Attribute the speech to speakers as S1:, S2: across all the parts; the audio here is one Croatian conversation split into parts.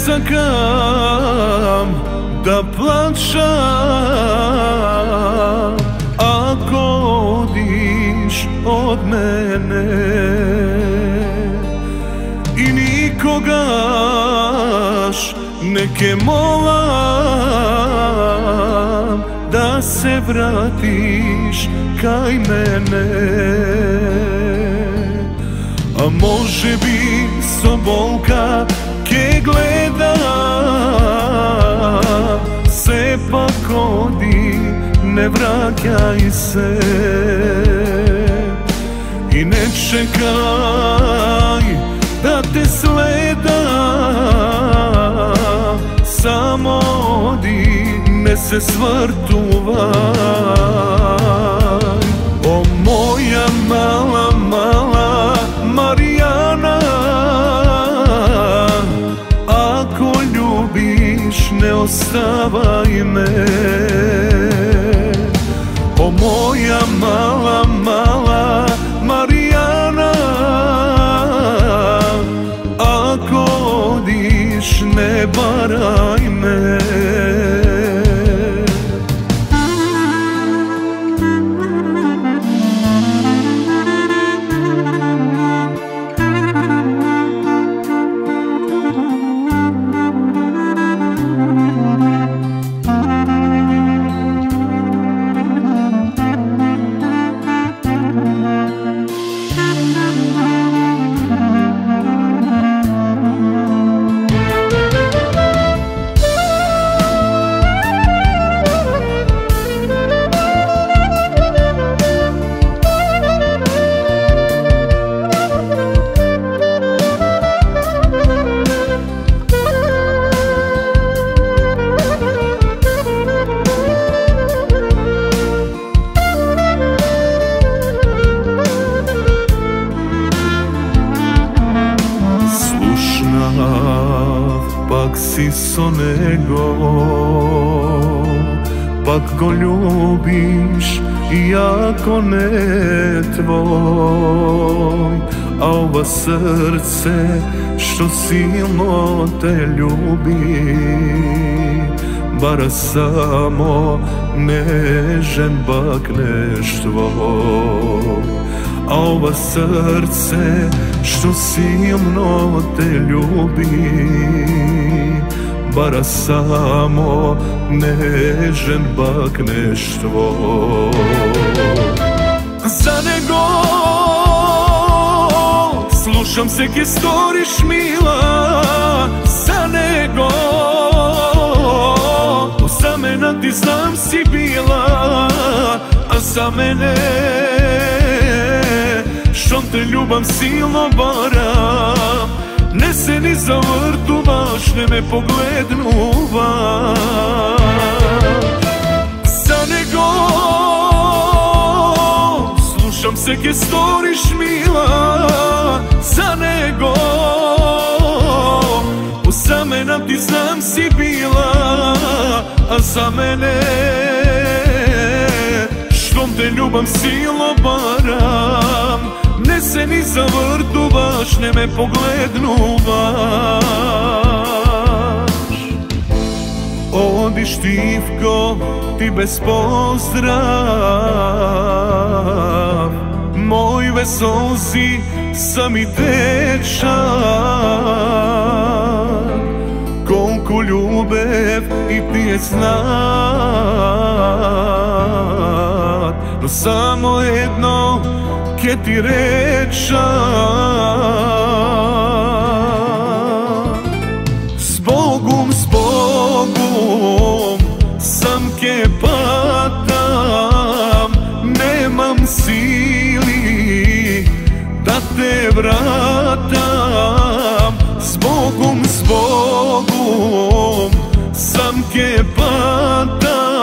S1: sakam da plačam ako odiš od mene i nikogaš neke molam da se vratiš kaj mene. A može bi sobolka ke gleda se pak odi, ne vraćaj se i ne čekaj da te sleda, samo odi, ne se svrtuvaj. O moja mala, mala Marijana, ako ljubiš ne ostavaj me. O moja mala, mala Marijana, ako odiš ne varaj me. Pak si so nego, pak go ljubiš iako ne tvoj, a ova srce što silno te ljubi bara samo nežen bakneš tvoj. A ova srce što silno te ljubi bara samo nežen bakneš tvoj. Za nego slušam se ke storiš mila, za nego usamena ti znam si bila, a za mene šom te ljubam silno baram, ne se ni zavrtuvaš, ne me poglednuvaš. Za nego slušam se ke storiš mila, za nego usamena ti znam si bila, a za mene štom te ljubam silno baram, ne se ni zavrtuvaš, ne me poglednuvaš. Odiš Tivko, ti bez pozdrav, moj vesolzi sam i dečak, kolku ljubev i ti je znat, no samo jedno ke ti rečam, zbogom, zbogom sam ke patam, nemam sili da te vratam. Zbogom, zbogom sam ke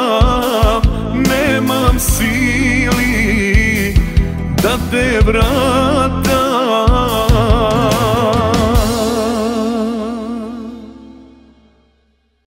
S1: patam, nemam sili da te vratam.